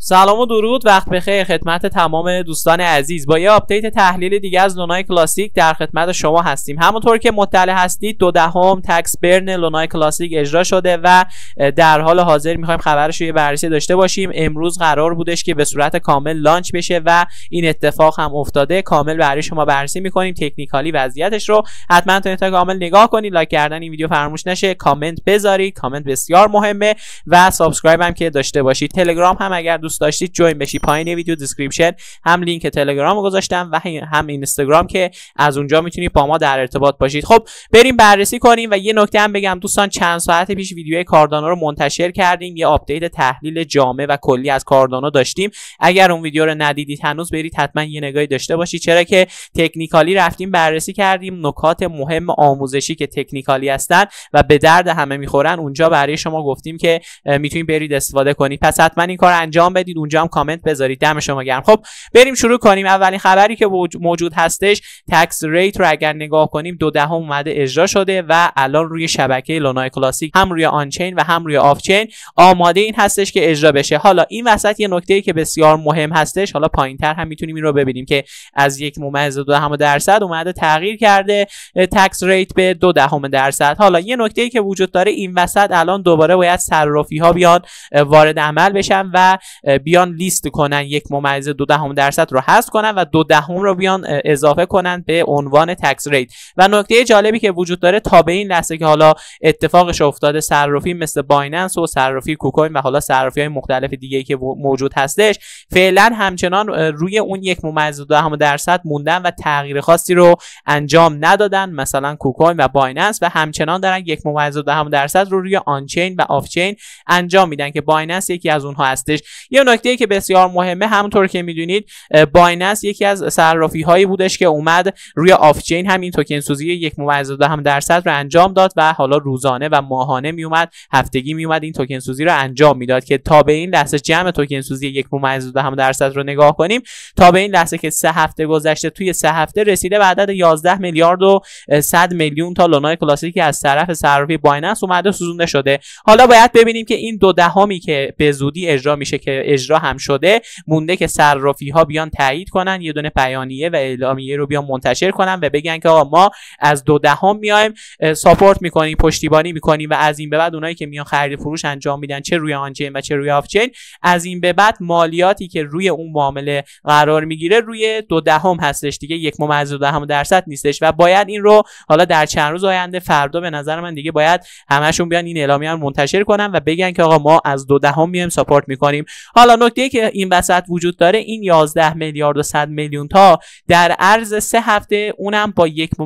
سلام و درود، وقت بخیر خدمت تمام دوستان عزیز. با یه آپدیت تحلیل دیگه از لونای کلاسیک در خدمت شما هستیم. همونطور که مطلع هستید 12ام تکس برن لونای کلاسیک اجرا شده و در حال حاضر میخوایم خبرش رو یه بررسی داشته باشیم. امروز قرار بودش که به صورت کامل لانچ بشه و این اتفاق هم افتاده. کامل برای شما بررسی میکنیم، تکنیکالی وضعیتش رو حتما تا کامل نگاه کنید. لایک کردن این ویدیو فراموش نشه، کامنت بذارید، کامنت بسیار مهمه و سابسکرایب هم که داشته باشید. تلگرام هم اگر دوست داشتید جوین بشی، پایین ویدیو دیسکریپشن هم لینک تلگرام رو گذاشتم و هم اینستاگرام که از اونجا میتونید با ما در ارتباط باشید. خب بریم بررسی کنیم. و یه نکته هم بگم دوستان، چند ساعت پیش ویدیوی کاردانو رو منتشر کردیم، یه آپدیت تحلیل جامع و کلی از کاردانو داشتیم. اگر اون ویدیو رو ندیدید هنوز برید حتما یه نگاهی داشته باشید، چرا که تکنیکالی رفتیم بررسی کردیم نکات مهم آموزشی که تکنیکالی هستن و به درد همه میخورن اونجا برای شما گفتیم که میتونید برید استفاده کنید. پس حتما این کار انجام بدید، اونجا هم کامنت بذارید. دم شما گرم. خب بریم شروع کنیم. اولین خبری که موجود هستش، تکس ریت رو اگر نگاه کنیم 12 اومده اجرا شده و الان روی شبکه لونای کلاسیک هم روی آن چین و هم روی آف چین آماده این هستش که اجرا بشه. حالا این وسط یه نکته‌ای که بسیار مهم هستش، حالا پایینتر هم میتونیم این رو ببینیم که از 1.2% اومده تغییر کرده تکس ریت به 0.2%. حالا یه نکته‌ای که وجود داره، این وسط الان دوباره باید صرافی‌ها بیان وارد عمل بشن و بیان لیست کنن 1.2% رو حذف کنن و 0.2 رو بیان اضافه کنن به عنوان تکس ریت. و نکته جالبی که وجود داره تا به این لحظه که حالا اتفاقش افتاده، صرافی مثل بایننس و صرافی کوکوین و حالا صرافی‌های مختلف دیگه‌ای که موجود هستش فعلا همچنان روی اون 1.2% موندن و تغییر خاصی رو انجام ندادن. مثلا کوکوین و بایننس و همچنان دارن 1.2% رو روی آن چین و آف چین انجام میدن که بایننس یکی از اونها هستش. یه نکته‌ای که بسیار مهمه، همونطور که میدونید بایننس یکی از صرافی هایی بودش که اومد روی آف چین همین توکن سوزی 1.2% رو انجام داد و حالا روزانه و ماهانه میومد، هفتگی میومد این توکن سوزی رو انجام میداد که تا به این لحظه جمع توکن سوزی 1.2% رو نگاه کنیم، تا به این لحظه که 3 هفته گذشته، توی 3 هفته رسیده به عدد 11 میلیارد و 100 میلیون تا لونای کلاسیکی از طرف صرافی بایننس اومده سوزونده شده. حالا باید ببینیم که این 0.2 که به زودی اجرا میشه که اجرا هم شده، مونده که صرافی ها بیان تایید کنن، یه دونه بیانیه و اعلامیه رو بیان منتشر کنن و بگن که آقا ما از 0.2 میایم ساپورت میکنیم، پشتیبانی میکنیم و از این به بعد اونایی که میان خرید فروش انجام میدن چه روی آن چین و چه روی آف چین، از این به بعد مالیاتی که روی اون معامله قرار میگیره روی 0.2 هستش دیگه، 1.2% نیستش. و باید این رو حالا در چند روز آینده، فردا به نظر من دیگه باید همشون بیان این اعلامیه رو منتشر کنن و بگن که آقا ما از 0.2 میایم ساپورت میکنیم. حالا نکته‌ای که این وسط وجود داره، این 11 میلیارد و 100 میلیون تا در عرض 3 هفته اونم با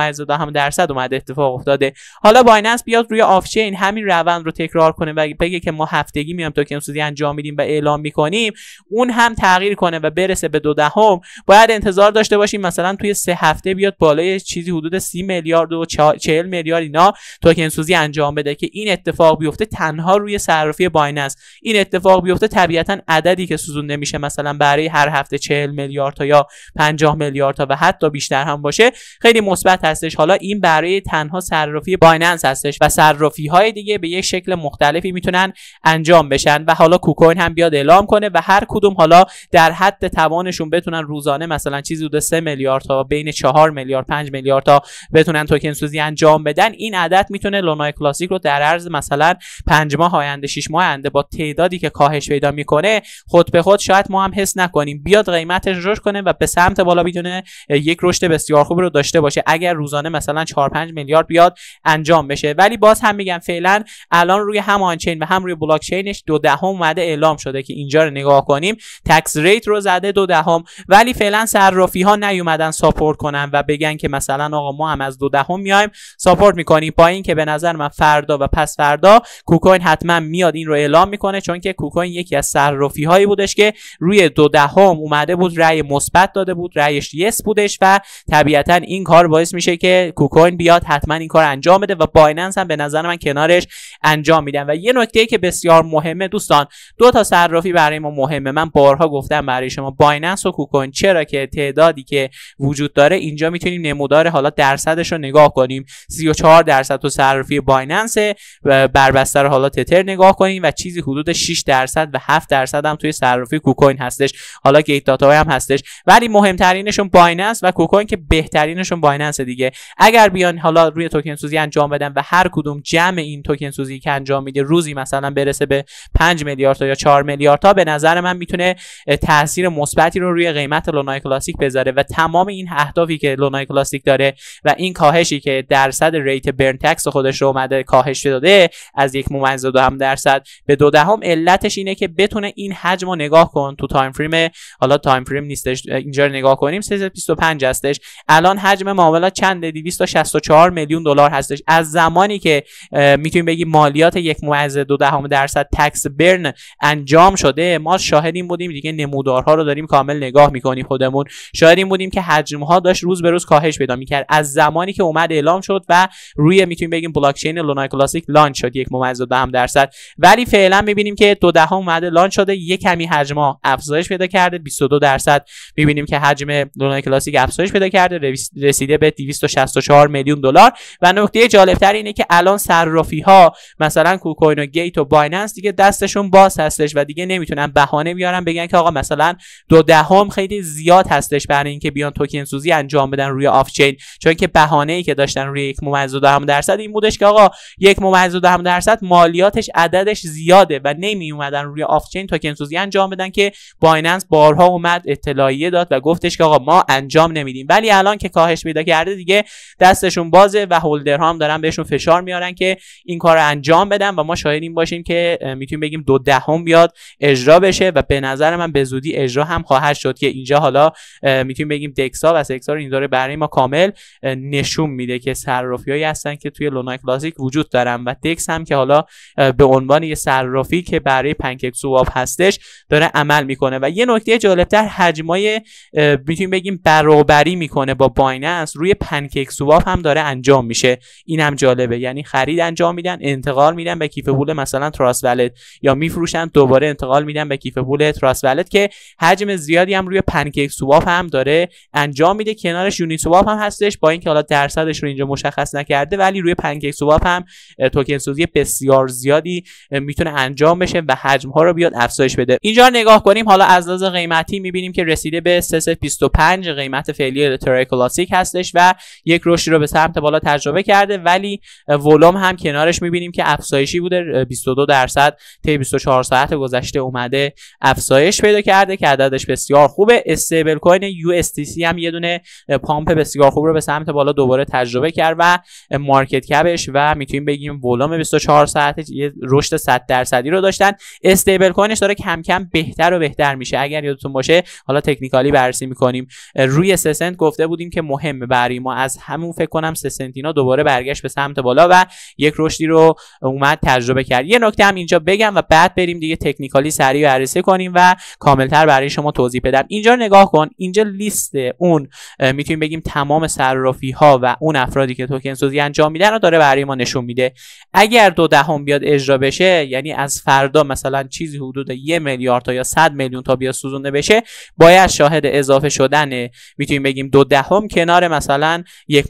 1.2% اومده اتفاق افتاده. حالا بایننس بیاد روی آف چین همین روند رو تکرار کنه و بگه که ما هفتگی میام توکن سوزی انجام میدیم و اعلام میکنیم، اون هم تغییر کنه و برسه به 0.2، باید انتظار داشته باشیم مثلا توی 3 هفته بیاد بالای چیزی حدود 30 میلیارد و 40 میلیارد اینا توکن سوزی انجام بده. که این اتفاق بیفته تنها روی صرافی بایننس این اتفاق بیفته، طبیعتا عددی که سوزونده میشه مثلا برای هر هفته 40 میلیارد تا یا 50 میلیارد تا و حتی بیشتر هم باشه، خیلی مثبت هستش. حالا این برای تنها صرافی بایننس هستش و صرافی های دیگه به یک شکل مختلفی میتونن انجام بشن و حالا کوکوین هم بیاد اعلام کنه و هر کدوم حالا در حد توانشون بتونن روزانه مثلا چیزی حدود 3 میلیارد تا بین 4 میلیارد 5 میلیارد تا بتونن توکن سوزی انجام بدن. این عدد میتونه لونای کلاسیک رو در عرض مثلا 5 ماه آینده 6 ماه آینده با تعدادی که کاهش پیدا میکنه خود به خود شاید ما هم حس نکنیم، بیاد قیمتش رشد کنه و به سمت بالا میتونه یک رشد بسیار خوبی رو داشته باشه اگر روزانه مثلا 4 5 میلیارد بیاد انجام بشه. ولی باز هم میگم فعلا الان روی هم آن چین و هم روی بلاک چینش 0.2 اومده اعلام شده که اینجا رو نگاه کنیم تکس ریت رو زده 0.2، ولی فعلا صرافی ها نیومدن ساپورت کنن و بگن که مثلا آقا ما هم از 0.2 میایم ساپورت میکنیم. با این که به نظر من فردا و پس فردا کوکوین حتما میاد این رو اعلام میکنه، چون که کوکوین یکی از صرافی هایی بودش که روی 0.2 اومده بود، رأی مثبت داده بود، رأیش یس بودش و طبیعتا این کار باعث میشه که کوکوین بیاد حتما این کار انجام بده و بایننس هم به نظر من کنارش انجام میدن. و یه نکته که بسیار مهمه دوستان، دو تا صرافی برای ما مهمه، من بارها گفتم برای شما، بایننس و کوکوین، چرا که تعدادی که وجود داره اینجا میتونیم نمودار حالا درصدش رو نگاه کنیم، 34% تو صرافی بایننس بر بستر حالا تتر نگاه کنیم و چیزی حدود 6% و 7% درصد هم توی صرافی کوکوین هستش، حالا گیت داتا هم هستش، ولی مهمترینشون بایننس و کوکوین که بهترینشون بایننس دیگه. اگر بیان حالا روی توکن سوزی انجام بدن و هر کدوم جمع این توکن سوزی که انجام میده روزی مثلا برسه به 5 میلیارد تا یا 4 میلیارد تا، به نظر من میتونه تاثیر مثبتی رو روی قیمت لونای کلاسیک بذاره و تمام این اهدافی که لونای کلاسیک داره و این کاهشی که درصد ریت برن تکس خودش رو اومده کاهش داده از 1.2% به 0.2، علتش اینه که بتونه این حجم رو نگاه کن تو تایم فریم، حالا تایم فریم نیستش اینجا رو نگاه کنیم 325 هستش، الان حجم معاملات چنده؟ 264 میلیون دلار هستش. از زمانی که میتونیم بگیم مالیات 1.2% تکس برن انجام شده، ما شاهدیم بودیم دیگه، نمودارها رو داریم کامل نگاه میکنیم خودمون، شاهدیم بودیم که حجم ها داشت روز به روز کاهش پیدا میکرد از زمانی که اومد اعلام شد و روی میتونیم بگیم بلاک چین لونای کلاسیک لانچ شد 1.2%، ولی فعلا میبینیم که 0.2 اومده لانچ شده، یک کمی حجم ها افزایش پیدا کرده، 22% میبینیم که حجم لونای کلاسیک افزایش پیدا کرده، رسیده به 264 میلیون دلار. و نکته جالبتر اینه که الان صرافی ها مثلا کوکوین و گیت و بایننس دیگه دستشون باز هستش و دیگه نمیتونن بهانه بیارن بگن که آقا مثلا 0.2 خیلی زیاد هستش برای اینکه بیان توکن سوزی انجام بدن روی آف چین، چون که بهانه‌ای که داشتن روی 1.2% این بودش که آقا 1.2% مالیاتش عددش زیاده و نمی اومدن روی آف چین توکن سوزی انجام بدن، که بایننس بارها اومد اطلاعیه داد و گفتش که آقا ما انجام نمیدیم. ولی الان که کاهش پیدا کرده دیگه دستشون بازه و هولدرها هم دارن بهشون فشار میارن که این کارو انجام بدن و ما شاهدیم باشیم که میتونیم بگیم 0.2 بیاد اجرا بشه و به نظر من به زودی اجرا هم خواهد شد، که اینجا حالا میتونیم بگیم دکسا و سکسا رو این داره برای ما کامل نشون میده که صرافیایی هستن که توی لونای کلاسیک وجود دارن و دکس هم که حالا به عنوان یه صرافی که برای پنکیک سواب هستش داره عمل میکنه. و یه نکته جالبتر، حجمای میتونیم بگیم برابری میکنه با بایننس روی پنکیک سواب هم داره انجام میشه، این هم جالبه، یعنی خرید انجام میدن انتقال میدن به کیف پول مثلا تراست والت یا میفروشن دوباره انتقال میدن به کیف پول تراست والت، که حجم زیادی هم روی پنکیک سواب هم داره انجام میده. کنارش یونی سواب هم هستش، با اینکه حالا درصدش رو اینجا مشخص نکرده، ولی روی پنکیک سواب هم توکن سوزی بسیار زیادی میتونه انجام بشه و حجم ها رو بیاد افزایش بده. اینجا نگاه کنیم حالا از لحاظ قیمتی میبینیم که رسیده به 3.25 قیمت فعلی ترای کلاسیک هستش و یک رشدی رو به سمت بالا تجربه کرده، ولی ولوم هم کنارش میبینیم که افزایشی بوده، 22% طی 24 ساعت گذشته اومده افزایش پیدا کرده که عددش بسیار خوبه. استیبل کوین USDC هم یه دونه پامپ بسیار خوب رو به سمت بالا دوباره تجربه کرد و مارکت کپش و میتونیم بگیم ولوم 24 ساعته یه رشد 100% رو داشتن. استیبل کوینش داره کم کم بهتر و بهتر میشه. اگر یادتون باشه حالا تکنیکالی بررسی میکنیم، روی 3 سنت گفته بودیم که مهمه برای ما، از همون فکر کنم 3 سنت اینا دوباره برگشت به سمت بالا و یک رشدی رو اومد تجربه کرد. یه نکته هم اینجا بگم و بعد بریم دیگه تکنیکالی سریع بررسی کنیم و کاملتر برای شما توضیح بدم. اینجا نگاه کن، اینجا لیست اون میتونیم بگیم تمام صرافی ها و اون افرادی که توکن سوزی انجام میدن رو داره برای ما نشون میده. اگر 0.2 بیاد اجرا بشه، یعنی از فردا مثلا چیزی حدود 1 میلیارد تا یا 100 میلیون تا بیاد سوزونده بشه، باید شاهد اضافه شدن میتونیم بگیم 0.2 کنار مثلا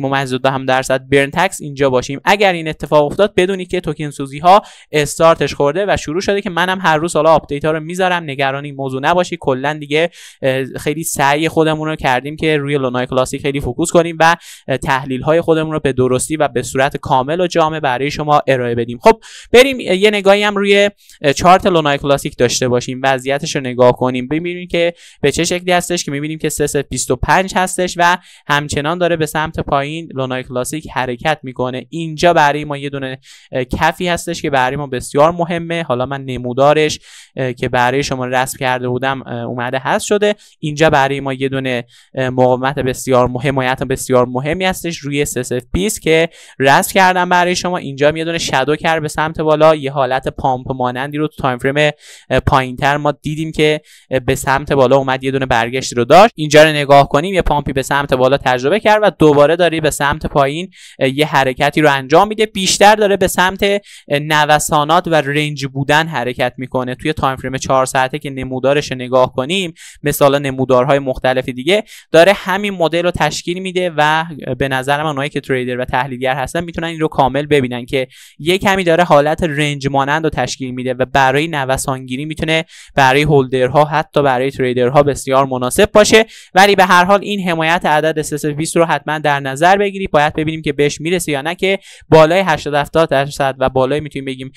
1.2% برن تکس اینجا باشیم. اگر این اتفاق افتاد بدونی که توکن سوزی ها استارتش خورده و شروع شده، که منم هر روز حالا آپدیت ها رو میذارم، نگران این موضوع نباشی. کلا دیگه خیلی سعی خودمون رو کردیم که روی لونای کلاسیک خیلی فوکوس کنیم و تحلیل های خودمون رو به درستی و به صورت کامل و جامع برای شما ارائه بدیم. خب بریم یه نگاهی هم روی چارت لونای کلاسیک داشته باشیم، وضعیتش رو نگاه کنیم، ببینیم که به چه شکلی هستش، که میبینیم که 3.25 هستش و همچنان داره به سمت پایین لونای کلاسیک حرکت میکنه. اینجا برای ما یه دونه کفی هستش که برای ما بسیار مهمه. حالا من نمودارش که برای شما رسم کرده بودم اومده هست شده. اینجا برای ما یه دونه مقاومت بسیار مهم، حمایت بسیار مهمی هستش روی 3.20 که رسم کردم برای شما. اینجا یه دونه شادو کرد به سمت بالا، یه حالت پامپ مانندی رو تو تایم فریم پایینتر ما دیدیم که به سمت بالا اومد، یه دونه برگشت رو داشت. اینجا رو نگاه کنیم، یه پامپی به سمت بالا تجربه کرد و دوباره داره به سمت پایین یه حرکتی رو انجام میده. بیشتر داره به سمت نوسانات و رنج بودن حرکت میکنه. توی تایم فریم 4 ساعته که نمودارش نگاه کنیم، مثلا نمودارهای مختلف دیگه، داره همین مدل رو تشکیل میده و به نظر من اونایی که تریدر و تحلیلگر هستن میتونن این رو کامل ببینن که یه کمی داره حالت رنج مانند رو تشکیل میده و برای نوسانگیری میتونه برای هولدرها حتی برای تریدرها بسیار مناسب باشه. ولی به هر حال این حمایت عدد SS20 رو حتما در نظر بگیرید. باید ببینیم که بهش میرسه یا نه، که بالای 80-70% و بالای میتونیم بگیم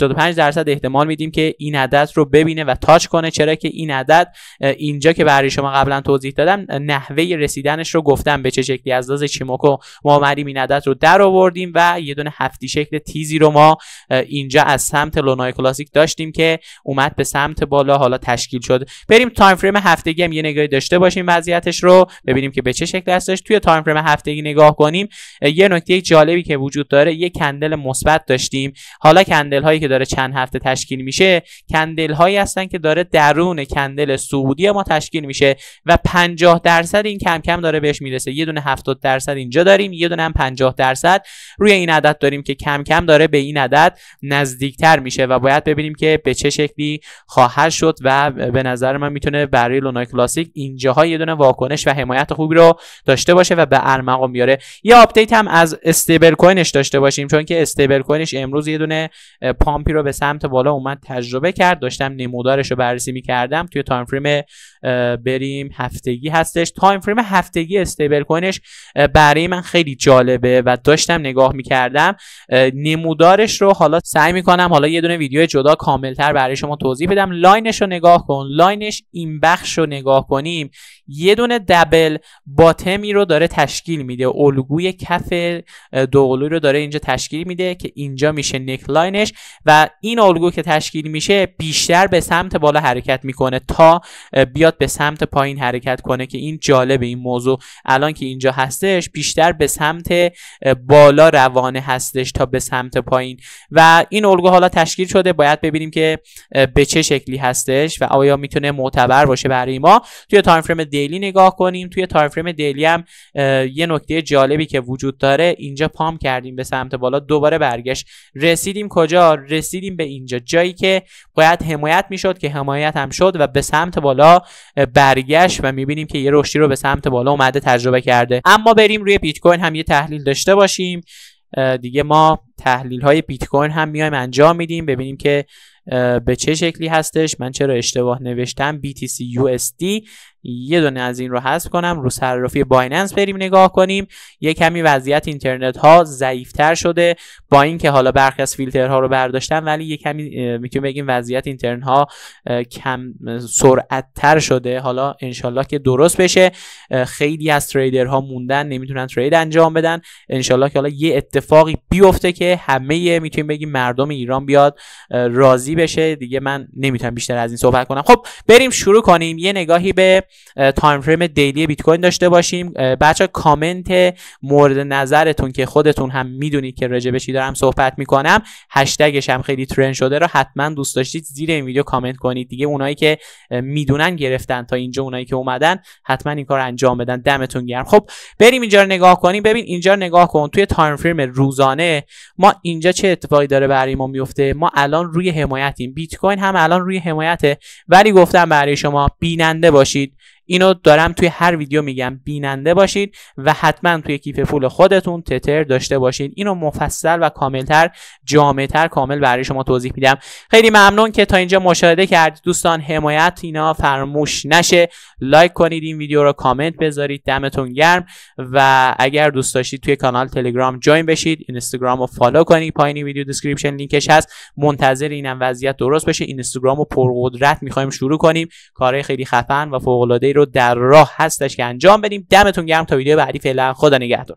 85% احتمال میدیم که این عدد رو ببینه و تاچ کنه. چرا که این عدد اینجا که برای شما قبلا توضیح دادم نحوه رسیدنش رو گفتم به چه شکلی. از لحاظ ایچیموکو ما اومدیم این عدد رو در آوردیم و یه دونه هفتی شکل تیزی رو ما اینجا از سمت لونای کلاسیک داشتیم که اومد به سمت بالا، حالا تشکیل شد. بریم تایم فریم هفتگی هم یه نگاهی داشته باشیم وضعیتش رو ببینیم که به چه شکل هستش. توی تایم فریم هفتگی نگاه کنیم، یه نکته جالبی که وجود داره، یه کندل مثبت داشتیم. حالا کندل هایی که داره چند هفته تشکیل میشه کندل هایی هستن که داره درون کندل صعودی ما تشکیل میشه و 50% این کم کم داره بهش میرسه. یه دونه 70% اینجا داریم، یه دونه هم 50% روی این عدد داریم که کم کم داره به این عدد نزدیکتر میشه و باید ببینیم که به چه شکلی خواهد شد و به نظر من میتونه برای لونای کلاسیک اینجاها یه دونه واکنش و حمایت خوبی رو داشته باشه و به ارمغان بیاره. یه آپدیت هم از استیبل کوینش داشته باشیم، چون که استیبل کوینش امروز یه دونه پامپی رو به سمت بالا اومد تجربه کرد. داشتم نمودارش رو بررسی می‌کردم. توی تایم فریم بریم هفتگی هستش. تایم فریم هفتگی استیبل کوینش برای من خیلی جالبه و داشتم نگاه می‌کردم نمودارش رو. حالا سعی می‌کنم حالا یه دونه ویدیو جدا کاملتر برای شما توضیح بدم. لاینش رو نگاه کن. لاینش این بخش رو نگاه کنیم، یه دونه دبل باتمی رو داره تشکیل میده. الگوی کف دوقلویی رو داره اینجا تشکیل میده که اینجا میشه نک لاینش و این الگو که تشکیل میشه بیشتر به سمت بالا حرکت میکنه تا بیاد به سمت پایین حرکت کنه، که این جالبه. این موضوع الان که اینجا هستش بیشتر به سمت بالا روانه هستش تا به سمت پایین و این الگو حالا تشکیل شده. باید ببینیم که به چه شکلی هستش و آیا میتونه معتبر باشه برای ما. توی تایم فریم دیلی نگاه کنیم. توی تایم فریم دیلی هم یه نکته جالبی که وجود داره، اینجا پام کردیم به سمت بالا، دوباره برگشت. رسیدیم کجا؟ رسیدیم به اینجا، جایی که باید حمایت میشد که حمایت هم شد و به سمت بالا برگشت و میبینیم که یه رشدی رو به سمت بالا اومده تجربه کرده. اما بریم روی بیت کوین هم یه تحلیل داشته باشیم. دیگه ما تحلیل های بیت کوین هم میایم انجام میدیم، ببینیم که به چه شکلی هستش. من چرا اشتباه نوشتم؟ BTC USD یه دونه از این رو حذف کنم، رو صرافی بایننس بریم نگاه کنیم. یه کمی وضعیت اینترنت ها ضعیفتر شده با اینکه حالا برخی از فیلترها رو برداشتن، ولی یه کمی میتونیم بگیم وضعیت اینترنت ها کم سرعت تر شده. حالا انشالله که درست بشه. خیلی از تریدرها موندن، نمیتونن ترید انجام بدن. انشالله که حالا یه اتفاقی بیفته که همه میتونیم بگیم مردم ایران بیاد راضی بشه. دیگه من نمیتونم بیشتر از این صحبت کنم. خب بریم شروع کنیم. یه نگاهی به تایم فریم دیلی بیت کوین داشته باشیم. بچا کامنت مورد نظرتون که خودتون هم میدونید که راجع به چی دارم صحبت میکنم، هشتگش هم خیلی ترند شده، رو حتما دوست داشتید زیر این ویدیو کامنت کنید. دیگه اونایی که میدونن گرفتن تا اینجا، اونایی که اومدن حتما این کار انجام بدن. دمتون گرم. خب بریم اینجا رو نگاه کنیم. ببین اینجا رو نگاه کن. توی تایم فریم روزانه ما اینجا چه اتفاقی داره برای ما میفته. ما الان روی حمایتیم. بیت کوین هم الان روی حمایته، ولی گفتم برای شما بیننده باشید. اینو دارم توی هر ویدیو میگم، بیننده باشید و حتما توی کیف پول خودتون تتر داشته باشید. اینو مفصل و کاملتر، جامع‌تر کامل برای شما توضیح میدم. خیلی ممنون که تا اینجا مشاهده کردید دوستان. حمایت اینا فراموش نشه. لایک کنید این ویدیو رو، کامنت بذارید. دمتون گرم. و اگر دوست داشتید توی کانال تلگرام جوین بشید، اینستاگرام رو فالو کنید، پایین ویدیو دیسکریپشن لینکش هست. منتظر اینم وضعیت درست بشه. اینستاگرام رو پرقدرت می‌خوایم شروع کنیم. کارهای خیلی خفن و فوق‌العاده رو در راه هستش که انجام بدیم. دمتون گرم. تا ویدیو بعدی فعلا خدا نگهدار.